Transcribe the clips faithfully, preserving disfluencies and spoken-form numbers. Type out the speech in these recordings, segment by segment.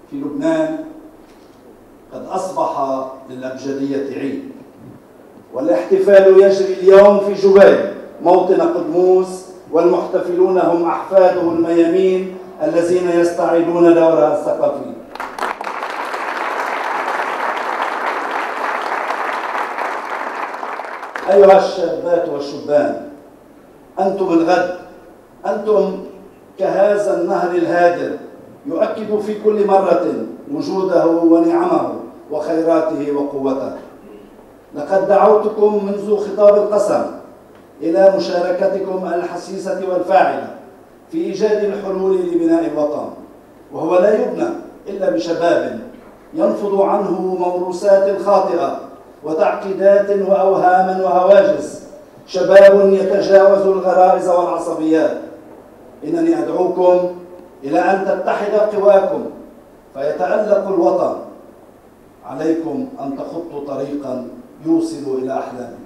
في لبنان قد أصبح للأبجدية عيد، والاحتفال يجري اليوم في جبيل موطن قدموس، والمحتفلون هم أحفاده الميامين الذين يستعيدون دورها الثقافي. أيها الشابات والشبان، أنتم الغد، أنتم كهذا النهر الهادر يؤكد في كل مرة وجوده ونعمه وخيراته وقوته. لقد دعوتكم منذ خطاب القسم إلى مشاركتكم الحسيسة والفاعلة في إيجاد الحلول لبناء الوطن، وهو لا يبنى إلا بشباب ينفض عنه موروثات خاطئة وتعقيدات وأوهاما وهواجس، شباب يتجاوز الغرائز والعصبيات. إنني أدعوكم إلى أن تتحد قواكم فيتألق الوطن. عليكم أن تخطوا طريقا يوصل إلى أحلامكم.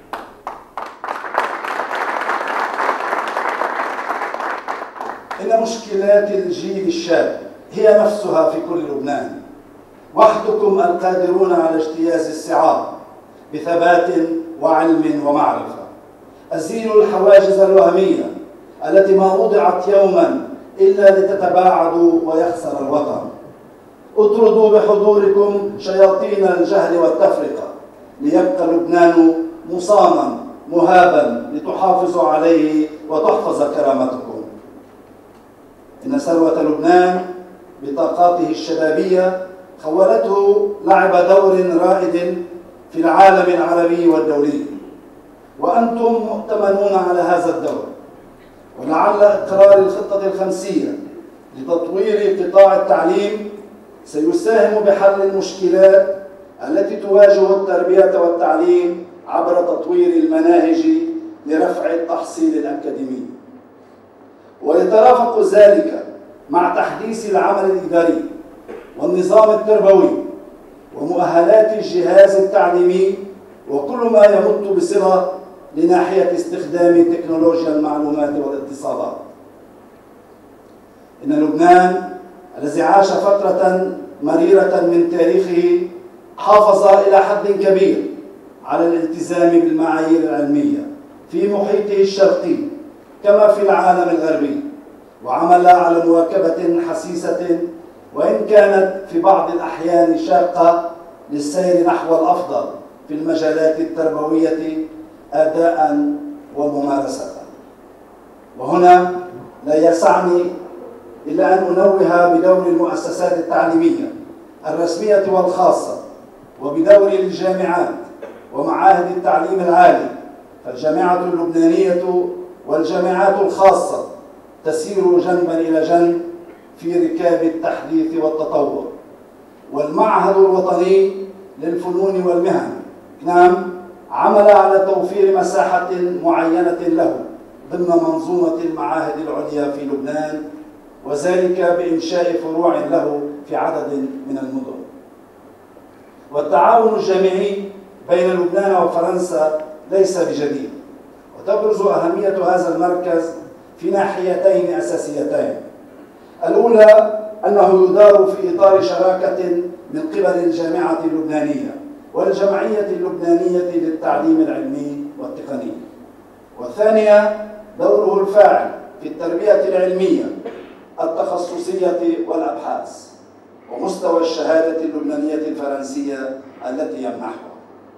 إن مشكلات الجيل الشاب هي نفسها في كل لبنان. وحدكم القادرون على اجتياز الصعاب بثبات وعلم ومعرفة. أزيلوا الحواجز الوهمية التي ما وضعت يوما إلا لتتباعدوا ويخسر الوطن. اطردوا بحضوركم شياطين الجهل والتفرقة ليبقى لبنان مصانا مهابا لتحافظوا عليه وتحفظ كرامتكم. إن ثروة لبنان بطاقاته الشبابية خولته لعب دور رائد في العالم العربي والدولي، وأنتم مؤتمنون على هذا الدور. ولعل إقرار الخطة الخمسية لتطوير قطاع التعليم سيساهم بحل المشكلات التي تواجه التربية والتعليم عبر تطوير المناهج لرفع التحصيل الأكاديمي. ويترافق ذلك مع تحديث العمل الإداري والنظام التربوي ومؤهلات الجهاز التعليمي وكل ما يمت بصلة لناحية استخدام تكنولوجيا المعلومات والاتصالات. إن لبنان الذي عاش فترة مريرة من تاريخه حافظ إلى حد كبير على الالتزام بالمعايير العلمية في محيطه الشرقي كما في العالم الغربي، وعمل على مواكبة حسيسة وإن كانت في بعض الأحيان شاقة للسير نحو الأفضل في المجالات التربوية أداء وممارسة. وهنا لا يسعني إلا أن أنوه بدور المؤسسات التعليمية الرسمية والخاصة وبدور الجامعات ومعاهد التعليم العالي، فالجامعة اللبنانية والجامعات الخاصة تسير جنبا إلى جنب في ركاب التحديث والتطور. والمعهد الوطني للفنون والمهن كنام عمل على توفير مساحة معينة له ضمن منظومة المعاهد العليا في لبنان، وذلك بإنشاء فروع له في عدد من المدن. والتعاون الجامعي بين لبنان وفرنسا ليس بجديد، وتبرز أهمية هذا المركز في ناحيتين أساسيتين. الأولى أنه يدار في إطار شراكة من قبل الجامعة اللبنانية والجمعية اللبنانية للتعليم العلمي والتقني. والثانية دوره الفاعل في التربية العلمية التخصصية والأبحاث ومستوى الشهادة اللبنانية الفرنسية التي يمنحها.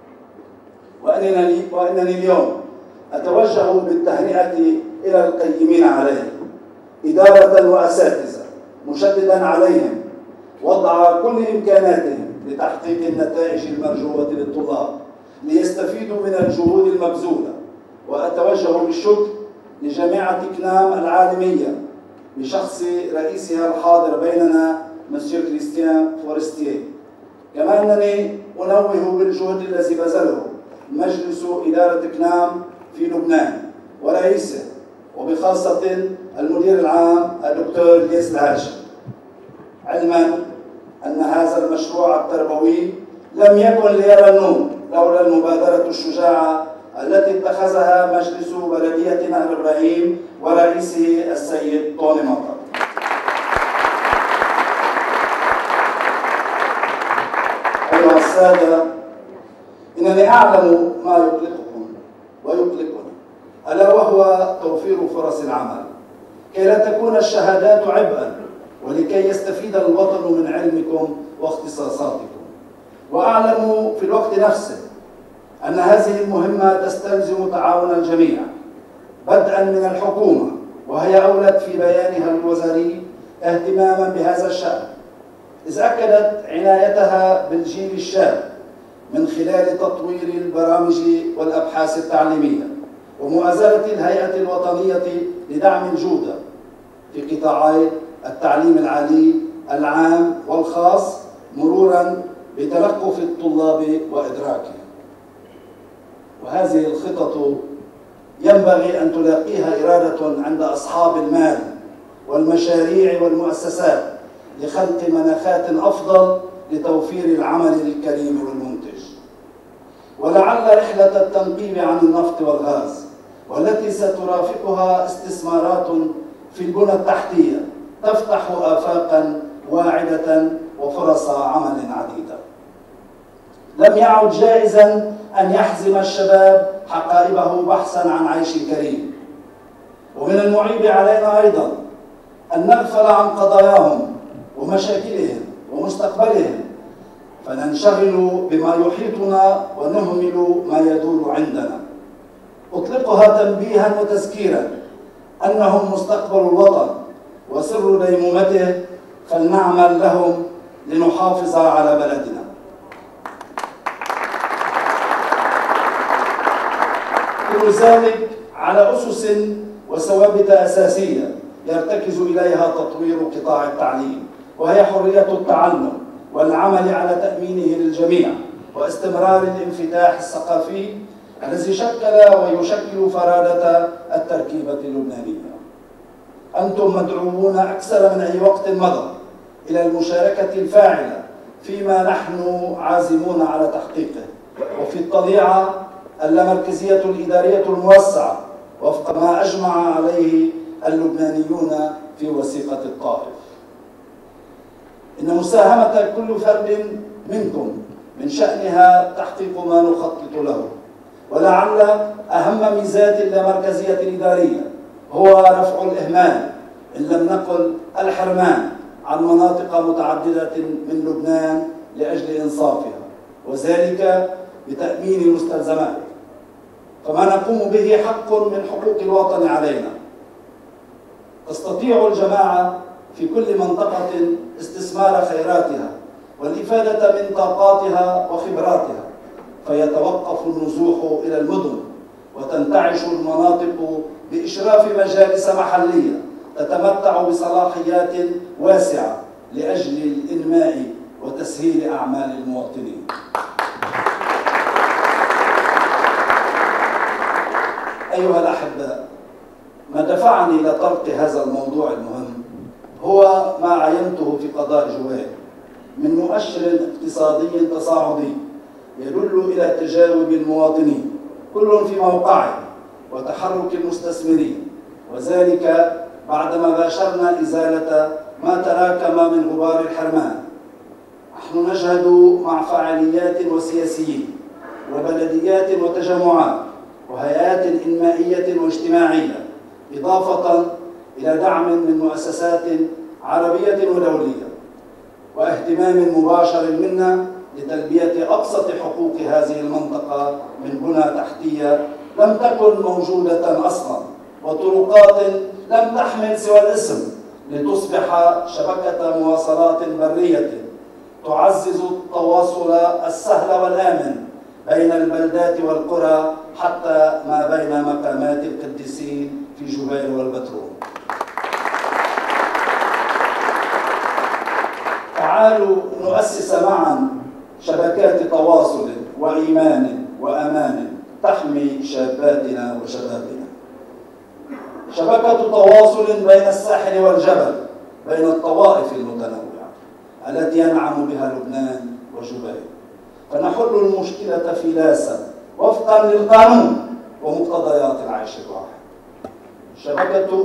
وأنني, وأنني اليوم أتوجه بالتهنئة إلى القيمين عليه إدارة وأساتذة، مشددا عليهم وضع كل إمكاناتهم لتحقيق النتائج المرجوة للطلاب ليستفيدوا من الجهود المبذولة. وأتوجه بالشكر لجامعة كنام العالمية بشخص رئيسها الحاضر بيننا مسيو كريستيان فورستيه. كما أنني أنوه بالجهد الذي بذله مجلس إدارة كنام في لبنان ورئيسه، وبخاصة المدير العام الدكتور ليس الهاشم، علما أن هذا المشروع التربوي لم يكن ليرى النور لولا المبادرة الشجاعة التي اتخذها مجلس بلدية نهر إبراهيم ورئيسه السيد طوني مطر. أيها السادة، إنني أعلم ما يقلقكم ويقلقنا، ألا وهو توفير فرص العمل كي لا تكون الشهادات عبئا، ولكي يستفيد الوطن من علمكم واختصاصاتكم. وأعلم في الوقت نفسه أن هذه المهمة تستلزم تعاون الجميع، بدءا من الحكومة، وهي أولت في بيانها الوزاري اهتماما بهذا الشأن، إذ أكدت عنايتها بالجيل الشاب من خلال تطوير البرامج والأبحاث التعليمية ومؤازرة الهيئة الوطنية لدعم الجودة في قطاعي التعليم العالي العام والخاص، مرورا بتلقف الطلاب وإدراكهم. وهذه الخطط ينبغي أن تلاقيها إرادة عند أصحاب المال والمشاريع والمؤسسات لخلق مناخات أفضل لتوفير العمل الكريم والمنتج. ولعل رحلة التنقيب عن النفط والغاز والتي سترافقها استثمارات في البنى التحتية تفتح آفاقا واعدة وفرص عمل عديدة. لم يعد جائزا أن يحزم الشباب حقائبه بحثا عن عيش كريم، ومن المعيب علينا أيضا أن نغفل عن قضاياهم ومشاكلهم ومستقبلهم، فننشغل بما يحيطنا ونهمل ما يدور عندنا. أطلقها تنبيها وتذكيرا أنهم مستقبل الوطن وسر ديمومته، فلنعمل لهم لنحافظ على بلدنا. كل ذلك على أسس وثوابت أساسية يرتكز إليها تطوير قطاع التعليم، وهي حرية التعلم والعمل على تأمينه للجميع، واستمرار الانفتاح الثقافي الذي شكل ويشكل فرادة التركيبة اللبنانية. أنتم مدعوون أكثر من أي وقت مضى إلى المشاركة الفاعلة فيما نحن عازمون على تحقيقه، وفي الطليعة اللامركزية الإدارية الموسعة وفق ما أجمع عليه اللبنانيون في وثيقة الطائف. إن مساهمة كل فرد منكم من شأنها تحقيق ما نخطط له، ولعل أهم ميزات اللامركزية الإدارية هو رفع الإهمال إن لم نقل الحرمان عن مناطق متعددة من لبنان لأجل إنصافها، وذلك بتأمين المستلزمات. فما نقوم به حق من حقوق الوطن علينا. تستطيع الجماعة في كل منطقة استثمار خيراتها والإفادة من طاقاتها وخبراتها، فيتوقف النزوح إلى المدن وتنتعش المناطق بإشراف مجالس محلية تتمتع بصلاحيات واسعة لأجل الإنماء وتسهيل أعمال المواطنين. أيها الأحباء، ما دفعني لطرق هذا الموضوع المهم هو ما عينته في قضاء جويل من مؤشر اقتصادي تصاعدي يدل إلى تجاوب المواطنين كل في موقعه وتحرك المستثمرين، وذلك بعدما باشرنا إزالة ما تراكم من غبار الحرمان. نحن نشهد مع فعاليات وسياسيين وبلديات وتجمعات وهيئات إنمائية واجتماعية، إضافة إلى دعم من مؤسسات عربية ودولية، واهتمام مباشر منا لتلبية أبسط حقوق هذه المنطقة من بنى تحتية لم تكن موجودة أصلا، وطرقات لم تحمل سوى الاسم لتصبح شبكة مواصلات برية تعزز التواصل السهل والآمن بين البلدات والقرى حتى ما بين مقامات القديسين في جبيل والبترول. تعالوا نؤسس معا شبكات تواصل وإيمان وأمان تحمي شاباتنا وشبابنا. شبكة تواصل بين الساحل والجبل، بين الطوائف المتنوعة التي ينعم بها لبنان وجبيل، فنحل المشكلة فلاسا وفقا للقانون ومقتضيات العيش الواحد. شبكة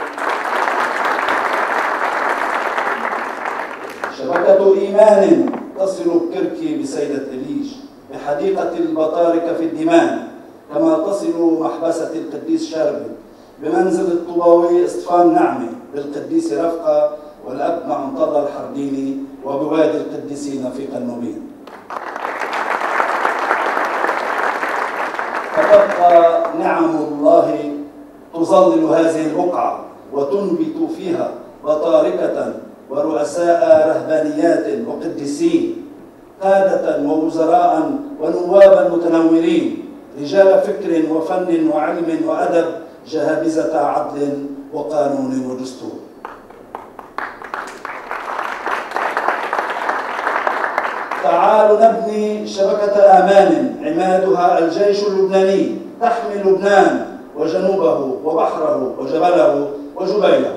شبكة إيمان تصل بكركي بسيدة إليش، بحديقة البطاركة في الدمان، كما تصل محبسة القديس شاربي، بمنزل الطوباوي اسطفان نعمة، بالقديس رفقة والأب معتضى الحرديني، وبوادي القديسين في قنوبين. فتبقى نعم الله تظلل هذه البقعة وتنبت فيها بطاركة ورؤساء رهبانيات وقديسين، قادة ووزراء ونوابا متنورين، رجال فكر وفن وعلم وأدب، جهابزة عدل وقانون ودستور. تعالوا نبني شبكة آمان عمادها الجيش اللبناني تحمي لبنان وجنوبه وبحره وجبله وجبيله.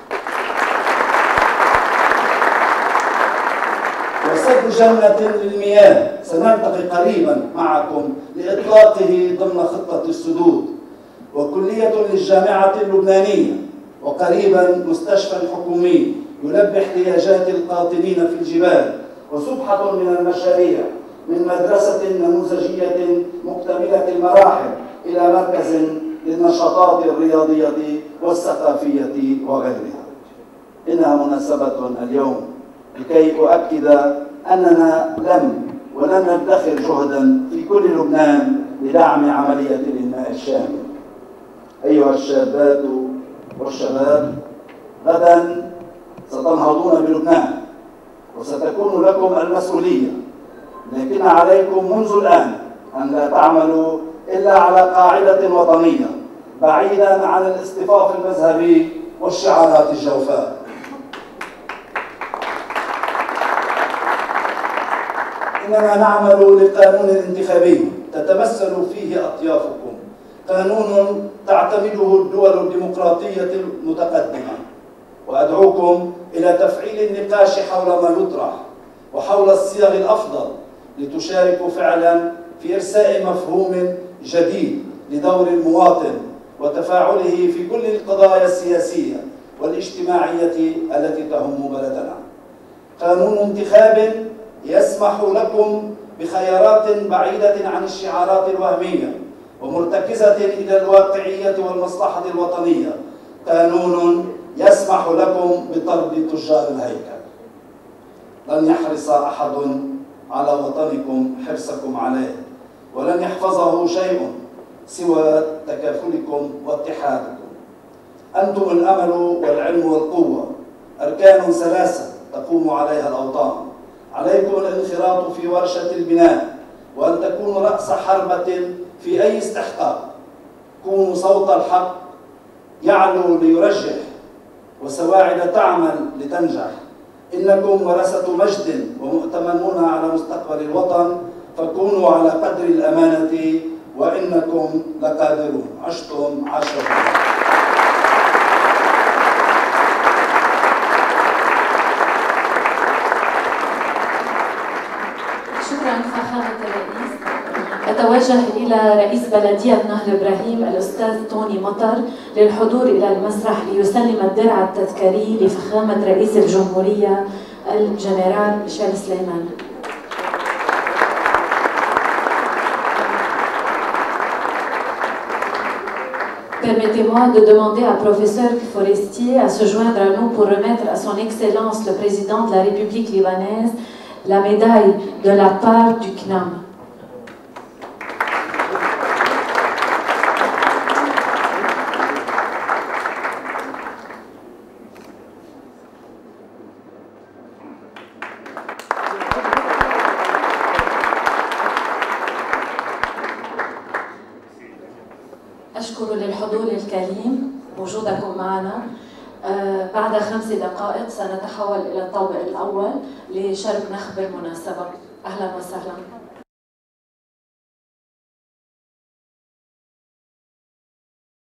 وسد جنة للمياه سنلتقي قريبا معكم لإطلاقه ضمن خطة السدود، وكلية للجامعة اللبنانية، وقريبا مستشفى حكومي يلبي احتياجات القاطنين في الجبال، وسبحة من المشاريع من مدرسة نموذجية مكتملة المراحل إلى مركز للنشاطات الرياضية والثقافية وغيرها. إنها مناسبة اليوم لكي أؤكد أننا لم ولن ندخر جهدا في كل لبنان لدعم عملية الإنماء الشامل. أيها الشابات والشباب، غدا ستنهضون بلبنان وستكون لكم المسؤولية، لكن عليكم منذ الآن أن لا تعملوا إلا على قاعدة وطنية بعيدا عن الاصطفاف المذهبي والشعارات الجوفاء. إننا نعمل لقانون انتخابي تتمثل فيه أطيافكم، قانون تعتمده الدول الديمقراطية المتقدمة، وأدعوكم إلى تفعيل النقاش حول ما يطرح وحول الصيغ الأفضل لتشاركوا فعلا في إرساء مفهوم جديد لدور المواطن وتفاعله في كل القضايا السياسية والاجتماعية التي تهم بلدنا. قانون انتخاب يسمح لكم بخيارات بعيدة عن الشعارات الوهمية ومرتكزة إلى الواقعية والمصلحة الوطنية. قانون يسمح لكم بطرد تجار الهيكل. لن يحرص أحد على وطنكم حرصكم عليه، ولن يحفظه شيء سوى تكافلكم واتحادكم. أنتم الأمل والعلم والقوة، أركان ثلاثة تقوم عليها الأوطان. عليكم الانخراط في ورشة البناء، وأن تكونوا رأس حربة في أي استحقاق. كونوا صوت الحق يعلو ليرجح، وسواعد تعمل لتنجح. إنكم ورثة مجد ومؤتمنون على مستقبل الوطن، فكونوا على قدر الأمانة وإنكم لقادرون. عشتم عشرة. شكرا فخامة الرئيس. أتوجه إلى رئيس بلدية نهر إبراهيم الأستاذ توني مطر للحضور إلى المسرح ليسلم الدرع التذكاري لفخامة رئيس الجمهورية الجنرال ميشيل سليمان. Permettez-moi de demander à professeur Forestier à se joindre à nous pour remettre à son Excellence le Président de la République libanaise la médaille de la part du C N A M. أشكر للحضور الكريم وجودكم معنا. آه بعد خمس دقائق سنتحول إلى الطابق الأول لشرب نخبة المناسبة. أهلا وسهلا.